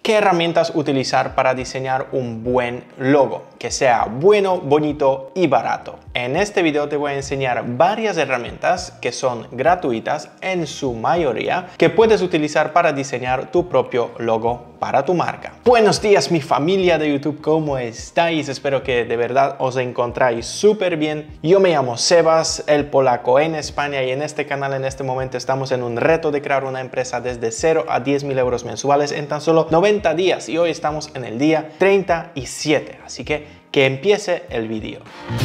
¿Qué herramientas utilizar para diseñar un buen logo? Que sea bueno, bonito y barato. En este video te voy a enseñar varias herramientas que son gratuitas en su mayoría que puedes utilizar para diseñar tu propio logo para tu marca. Buenos días mi familia de YouTube, ¿cómo estáis? Espero que de verdad os encontráis súper bien. Yo me llamo Sebas, el polaco en España, y en este canal en este momento estamos en un reto de crear una empresa desde 0 a 10.000 euros mensuales en tan solo 90 días y hoy estamos en el día 37, así que empiece el vídeo.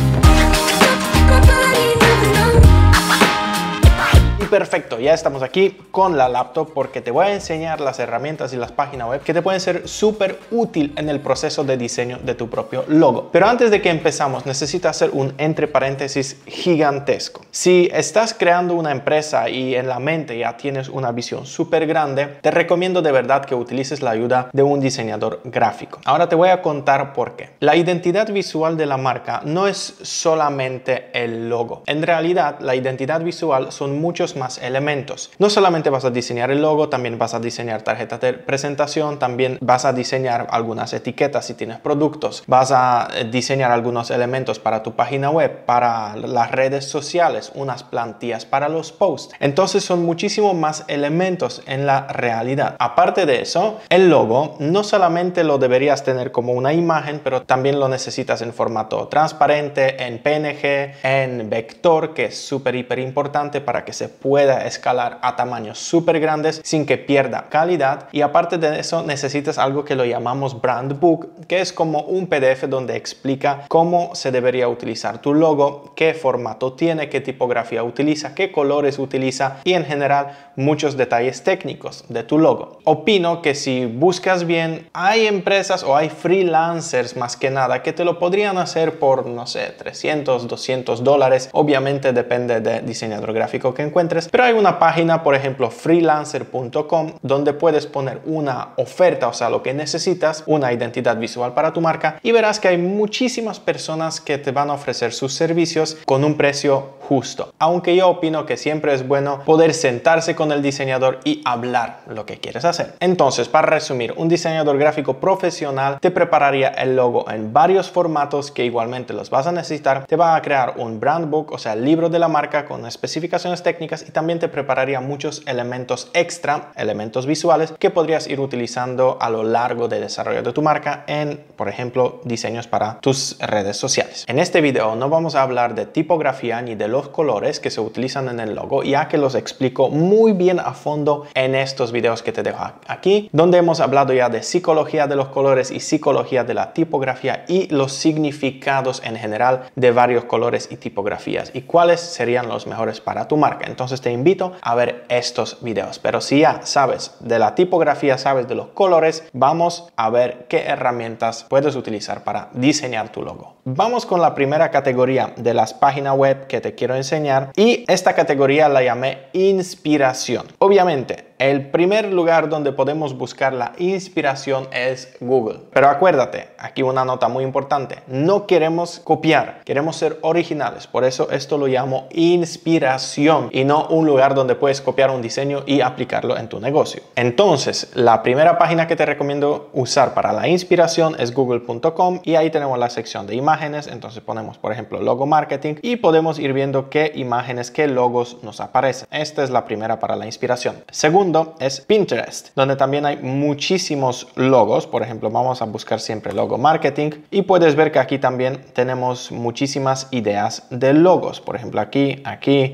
Perfecto, ya estamos aquí con la laptop porque te voy a enseñar las herramientas y las páginas web que te pueden ser súper útil en el proceso de diseño de tu propio logo. Pero antes de que empezamos, necesito hacer un entre paréntesis gigantesco. Si estás creando una empresa y en la mente ya tienes una visión súper grande, te recomiendo de verdad que utilices la ayuda de un diseñador gráfico. Ahora te voy a contar por qué. La identidad visual de la marca no es solamente el logo. En realidad, la identidad visual son muchos más elementos. No solamente vas a diseñar el logo, también vas a diseñar tarjetas de presentación, también vas a diseñar algunas etiquetas si tienes productos, vas a diseñar algunos elementos para tu página web, para las redes sociales, unas plantillas para los posts. Entonces son muchísimos más elementos en la realidad. Aparte de eso, el logo no solamente lo deberías tener como una imagen, pero también lo necesitas en formato transparente, en PNG, en vector, que es súper hiper importante para que se pueda escalar a tamaños súper grandes sin que pierda calidad. Y aparte de eso necesitas algo que lo llamamos brand book, que es como un PDF donde explica cómo se debería utilizar tu logo, qué formato tiene, qué tipografía utiliza, qué colores utiliza y en general muchos detalles técnicos de tu logo. Opino que si buscas bien, hay empresas o hay freelancers más que nada que te lo podrían hacer por, no sé, 300, 200 dólares. Obviamente depende del diseñador gráfico que encuentres. Pero hay una página, por ejemplo freelancer.com, donde puedes poner una oferta, o sea, lo que necesitas, una identidad visual para tu marca, y verás que hay muchísimas personas que te van a ofrecer sus servicios con un precio justo. Aunque yo opino que siempre es bueno poder sentarse con el diseñador y hablar lo que quieres hacer. Entonces, para resumir, un diseñador gráfico profesional te prepararía el logo en varios formatos que igualmente los vas a necesitar, te va a crear un brand book, o sea, el libro de la marca con especificaciones técnicas, y también te prepararía muchos elementos extra, elementos visuales que podrías ir utilizando a lo largo del desarrollo de tu marca en, por ejemplo, diseños para tus redes sociales. En este video no vamos a hablar de tipografía ni de los colores que se utilizan en el logo, ya que los explico muy bien a fondo en estos videos que te dejo aquí, donde hemos hablado ya de psicología de los colores y psicología de la tipografía y los significados en general de varios colores y tipografías y cuáles serían los mejores para tu marca. Entonces te invito a ver estos videos. Pero si ya sabes de la tipografía, sabes de los colores, vamos a ver qué herramientas puedes utilizar para diseñar tu logo. Vamos con la primera categoría de las páginas web que te quiero enseñar, y esta categoría la llamé inspiración. Obviamente, el primer lugar donde podemos buscar la inspiración es Google. Pero acuérdate, aquí una nota muy importante, no queremos copiar, queremos ser originales. Por eso esto lo llamo inspiración y no un lugar donde puedes copiar un diseño y aplicarlo en tu negocio. Entonces, la primera página que te recomiendo usar para la inspiración es google.com, y ahí tenemos la sección de imágenes. Entonces ponemos, por ejemplo, logo marketing y podemos ir viendo qué imágenes, qué logos nos aparecen. Esta es la primera para la inspiración. Segundo es Pinterest, donde también hay muchísimos logos. Por ejemplo, vamos a buscar siempre logo marketing y puedes ver que aquí también tenemos muchísimas ideas de logos. Por ejemplo, aquí,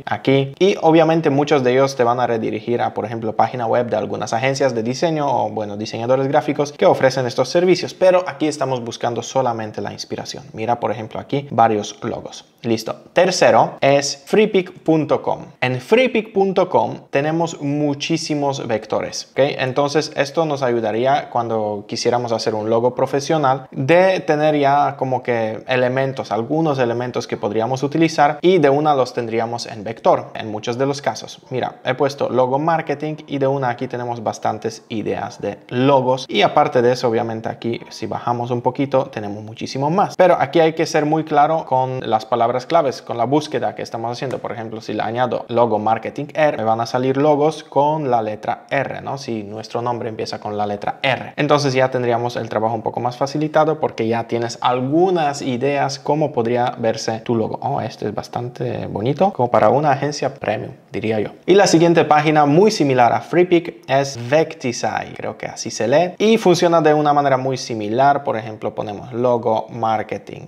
y obviamente muchos de ellos te van a redirigir a, por ejemplo, página web de algunas agencias de diseño o, bueno, diseñadores gráficos que ofrecen estos servicios. Pero aquí estamos buscando solamente la inspiración. Mira, por ejemplo, aquí varios logos. Listo. Tercero es freepik.com. En freepik.com tenemos muchísimos vectores, ¿ok? Entonces esto nos ayudaría cuando quisiéramos hacer un logo profesional de tener ya como que elementos, algunos elementos que podríamos utilizar, y de una los tendríamos en vector en muchos de los casos. Mira, he puesto logo marketing y de una aquí tenemos bastantes ideas de logos, y aparte de eso, obviamente aquí si bajamos un poquito tenemos muchísimo más, pero aquí hay que ser muy claro con las palabras palabras claves con la búsqueda que estamos haciendo. Por ejemplo, si le añado logo marketing R, me van a salir logos con la letra R, ¿no? Si nuestro nombre empieza con la letra R. Entonces ya tendríamos el trabajo un poco más facilitado porque ya tienes algunas ideas cómo podría verse tu logo. Oh, este es bastante bonito, como para una agencia premium, diría yo. Y la siguiente página, muy similar a Freepik, es Vectisai, creo que así se lee, y funciona de una manera muy similar. Por ejemplo, ponemos logo marketing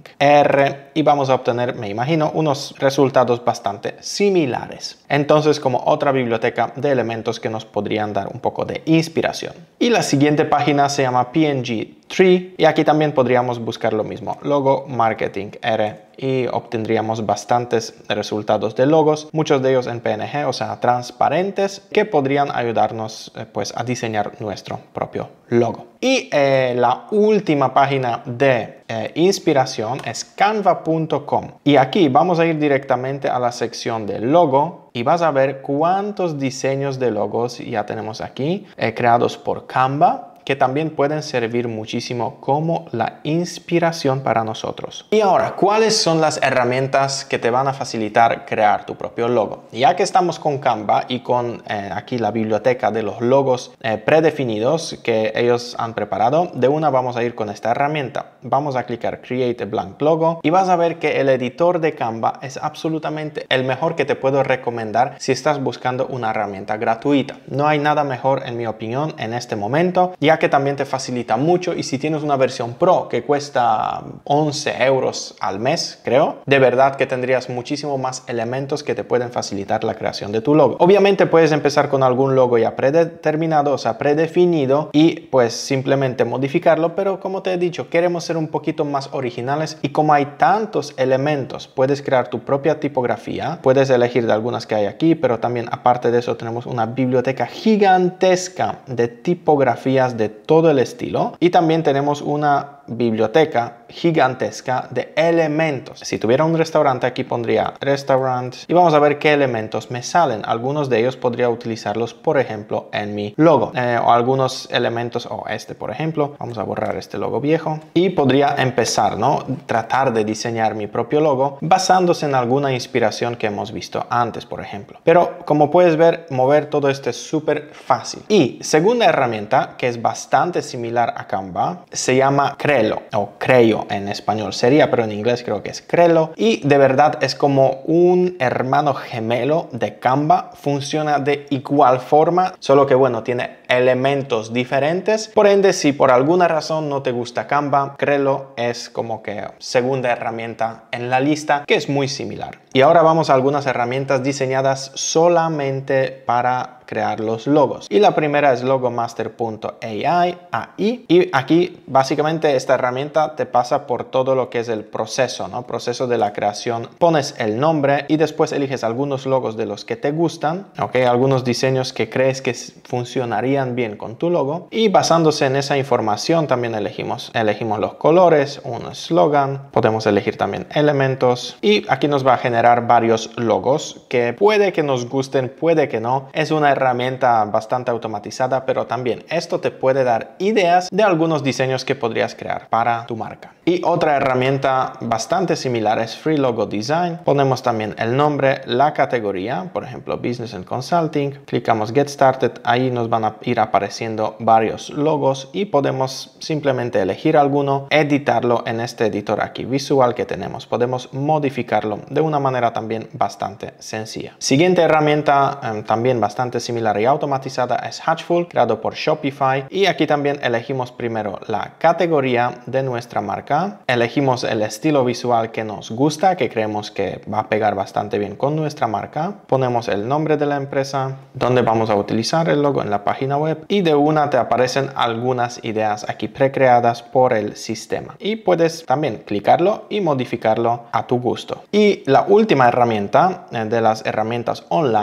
R y vamos a obtener, me imagino, unos resultados bastante similares. Entonces, como otra biblioteca de elementos que nos podrían dar un poco de inspiración. Y la siguiente página se llama PNG Tree y aquí también podríamos buscar lo mismo, logo marketing R, y obtendríamos bastantes resultados de logos, muchos de ellos en PNG, o sea, transparentes, que podrían ayudarnos pues a diseñar nuestro propio logo. Y la última página de inspiración es canva.com y aquí vamos a ir directamente a la sección de logo y vas a ver cuántos diseños de logos ya tenemos aquí creados por Canva, que también pueden servir muchísimo como la inspiración para nosotros. Y ahora, ¿cuáles son las herramientas que te van a facilitar crear tu propio logo? Ya que estamos con Canva y con aquí la biblioteca de los logos predefinidos que ellos han preparado, de una vamos a ir con esta herramienta. Vamos a clicar Create a Blank Logo y vas a ver que el editor de Canva es absolutamente el mejor que te puedo recomendar si estás buscando una herramienta gratuita. No hay nada mejor, en mi opinión, en este momento, ya que también te facilita mucho. Y si tienes una versión Pro que cuesta 11 euros al mes, creo, de verdad que tendrías muchísimo más elementos que te pueden facilitar la creación de tu logo. Obviamente puedes empezar con algún logo ya predeterminado, o sea, predefinido, y pues simplemente modificarlo, pero como te he dicho, queremos ser un poquito más originales y como hay tantos elementos, puedes crear tu propia tipografía, puedes elegir de algunas que hay aquí, pero también aparte de eso tenemos una biblioteca gigantesca de tipografías de todo el estilo y también tenemos una biblioteca gigantesca de elementos. Si tuviera un restaurante, aquí pondría restaurant y vamos a ver qué elementos me salen. Algunos de ellos podría utilizarlos, por ejemplo, en mi logo o algunos elementos, o este por ejemplo, vamos a borrar este logo viejo y podría empezar, ¿no? Tratar de diseñar mi propio logo basándose en alguna inspiración que hemos visto antes, por ejemplo. Pero como puedes ver, mover todo esto es súper fácil. Y segunda herramienta que es bastante similar a Canva se llama Creo o Creo en español sería, pero en inglés creo que es Crelo, y de verdad es como un hermano gemelo de Canva. Funciona de igual forma, solo que bueno, tiene elementos diferentes. Por ende, si por alguna razón no te gusta Canva, Crelo es como que segunda herramienta en la lista, que es muy similar. Y ahora vamos a algunas herramientas diseñadas solamente para crear los logos. Y la primera es logomaster.ai y aquí básicamente esta herramienta te pasa por todo lo que es el proceso, ¿no? Proceso de la creación. Pones el nombre y después eliges algunos logos de los que te gustan, ¿ok? Algunos diseños que crees que funcionarían bien con tu logo y basándose en esa información también elegimos los colores, un eslogan, podemos elegir también elementos y aquí nos va a generar varios logos que puede que nos gusten, puede que no. Es una herramienta bastante automatizada, pero también esto te puede dar ideas de algunos diseños que podrías crear para tu marca. Y otra herramienta bastante similar es Free Logo Design. Ponemos también el nombre, la categoría, por ejemplo Business and Consulting, clicamos Get Started, ahí nos van a ir apareciendo varios logos y podemos simplemente elegir alguno, editarlo en este editor aquí visual que tenemos, podemos modificarlo de una manera también bastante sencilla. Siguiente herramienta también bastante similar y automatizada es Hatchful, creado por Shopify, y aquí también elegimos primero la categoría de nuestra marca, elegimos el estilo visual que nos gusta, que creemos que va a pegar bastante bien con nuestra marca, ponemos el nombre de la empresa, donde vamos a utilizar el logo en la página web y de una te aparecen algunas ideas aquí precreadas por el sistema y puedes también clicarlo y modificarlo a tu gusto. Y la última herramienta de las herramientas online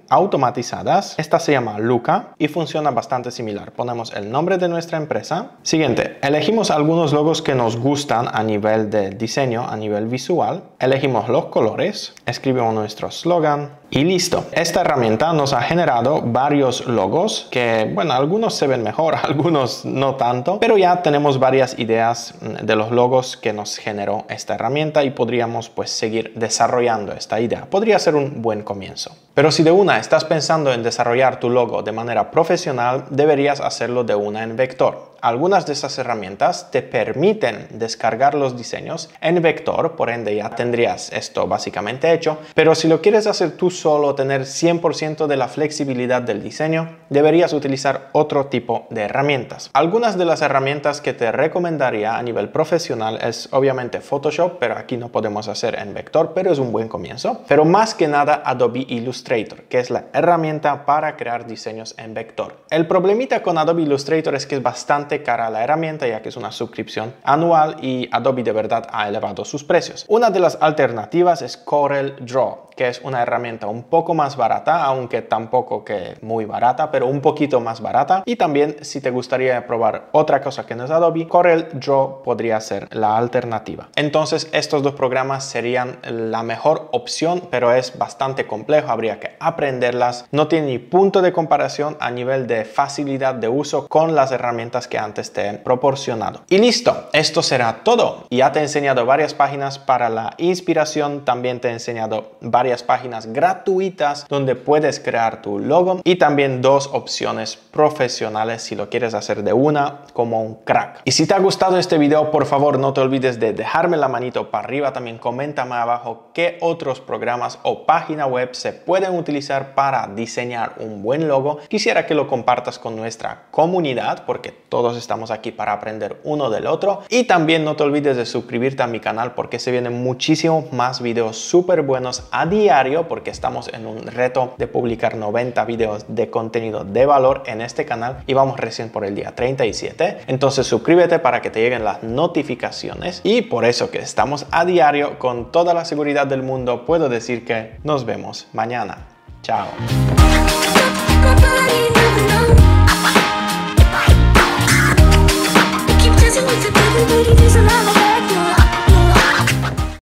automatizadas. Esta se llama Luca y funciona bastante similar. Ponemos el nombre de nuestra empresa. Siguiente, elegimos algunos logos que nos gustan a nivel de diseño, a nivel visual. Elegimos los colores, escribimos nuestro slogan y listo. Esta herramienta nos ha generado varios logos que, bueno, algunos se ven mejor, algunos no tanto, pero ya tenemos varias ideas de los logos que nos generó esta herramienta y podríamos pues seguir desarrollando esta idea. Podría ser un buen comienzo. Pero si de una estás pensando en desarrollar tu logo de manera profesional, deberías hacerlo de una en vector. Algunas de esas herramientas te permiten descargar los diseños en vector, por ende ya tendrías esto básicamente hecho, pero si lo quieres hacer tú solo, tener 100% de la flexibilidad del diseño, deberías utilizar otro tipo de herramientas. Algunas de las herramientas que te recomendaría a nivel profesional es obviamente Photoshop, pero aquí no podemos hacer en vector, pero es un buen comienzo. Pero más que nada Adobe Illustrator, que es la herramienta para crear diseños en vector. El problemita con Adobe Illustrator es que es bastante cara la herramienta, ya que es una suscripción anual y Adobe de verdad ha elevado sus precios. Una de las alternativas es Corel Draw, que es una herramienta un poco más barata, aunque tampoco que muy barata, pero un poquito más barata. Y también, si te gustaría probar otra cosa que no es Adobe, Corel Draw podría ser la alternativa. Entonces, estos dos programas serían la mejor opción, pero es bastante complejo, habría que aprenderlas. No tiene ni punto de comparación a nivel de facilidad de uso con las herramientas que antes te he proporcionado. Y listo, esto será todo. Ya te he enseñado varias páginas para la inspiración, también te he enseñado varias páginas gratuitas donde puedes crear tu logo y también dos opciones profesionales si lo quieres hacer de una como un crack. Y si te ha gustado este video, por favor no te olvides de dejarme la manito para arriba, también coméntame abajo qué otros programas o página web se pueden utilizar para diseñar un buen logo. Quisiera que lo compartas con nuestra comunidad porque todos estamos aquí para aprender uno del otro. Y también no te olvides de suscribirte a mi canal porque se vienen muchísimos más videos súper buenos a diario, porque estamos en un reto de publicar 90 videos de contenido de valor en este canal y vamos recién por el día 37. Entonces suscríbete para que te lleguen las notificaciones y por eso que estamos a diario, con toda la seguridad del mundo puedo decir que nos vemos mañana. Chao.